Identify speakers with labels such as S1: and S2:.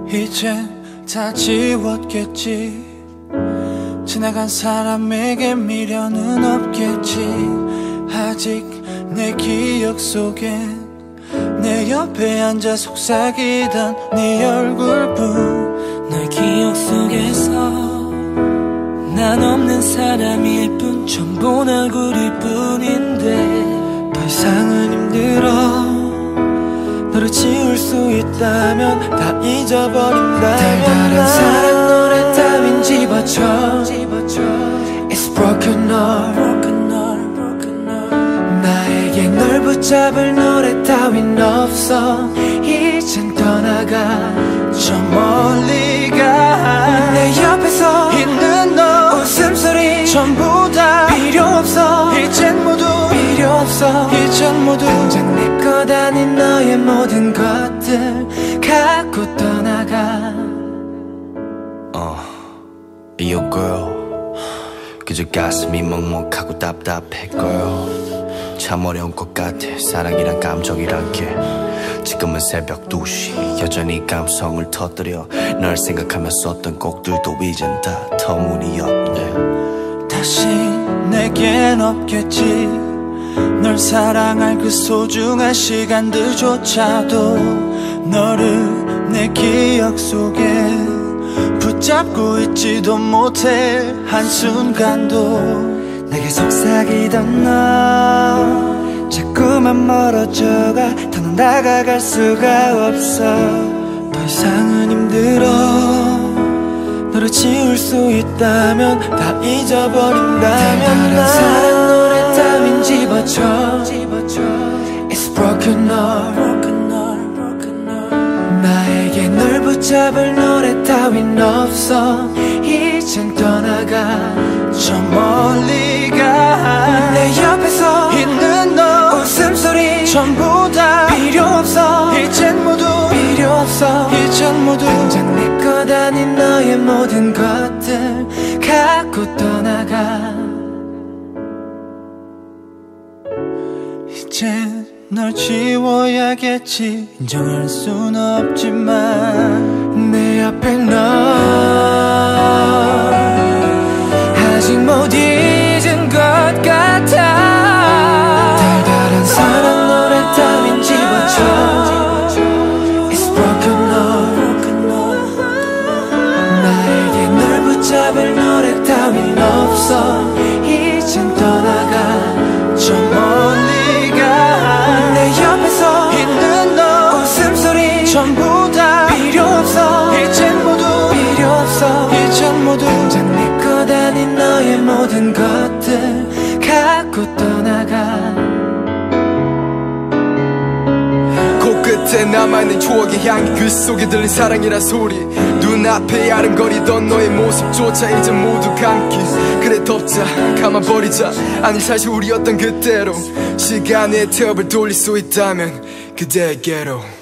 S1: 이젠 다 지웠겠지. 지나간 사람에게 미련은 없겠지. 아직 내 기억 속엔 내 옆에 앉아 속삭이던 네 얼굴뿐.
S2: 널 기억 속에서 난 없는 사람일 뿐, 처음 본 얼굴일 뿐인데
S1: 더 이상은 힘들어. 너를 지울 수 있다면 다 잊어버린다면 달달한 사랑 노래 따윈 집어쳐. It's broken heart. 나에게 널 붙잡을 노래 따윈 없어. 이젠 떠나가 저 멀리 가. 내 옆에서 있는 너 웃음소리 전부 다 필요 없어. 이젠 모두 필요 없어. 이젠 모두 당장 내 것 아닌 너의 모든 것들 갖고 떠나가.
S3: Yo girl, 그저 가슴이 먹먹하고 답답해 girl. 참 어려운 것 같아 사랑이란 감정이란 게. 지금은 새벽 2시 여전히 감성을 터뜨려. 널 생각하며 썼던 곡들도 이젠 다 터무니없네.
S1: 다시 내겐 없겠지. 널 사랑할 그 소중한 시간들조차도. 너를 내 기억 속에 붙잡고 있지도 못해 한순간도.
S2: 내게 속삭이던 너 자꾸만 멀어져가. 더는 다가갈 수가 없어.
S1: 더 이상은 힘들어. 너를 지울 수 있다면 다 잊어버린다면 달달한 사랑 노래 따윈 집어쳐. It's broken heart. 나에게 널 붙잡을 노래 따윈 없어. 이젠 떠나가 저 멀리 가. 내 옆에서 있는 너 웃음소리 전부 다 필요 없어. 이젠 모두 필요 없어. 이젠 모두 당장 내 것 아닌 너의 모든 것들 갖고 떠나가. 이젠 널 지워야겠지. 인정할 순 없지만 내 앞에 너 아직 못 잊은 것 같아. 달달한 사랑 노래 따윈 집어쳐. It's broken heart. 나에게 널 붙잡을 노래 따윈 없어. 이젠 떠나가 저 멀리 가. 내 옆에서 있는 너 웃음소리 전부 다 필요 없어. 이젠 모두 필요 없어. 이젠 모두 당장 내 것 아닌 너의 모든 것들 갖고 떠나가.
S4: 코끝에 남아있는 추억의 향기, 그 속에 들린 사랑이란 소리. 눈앞에 아른거리던 너의 모습조차 이제 모두 감기. 그래 덮자 감아버리자. 아니 사실 우리였던 그때로 시간의 태엽을 돌릴 수 있다면 그대에게로.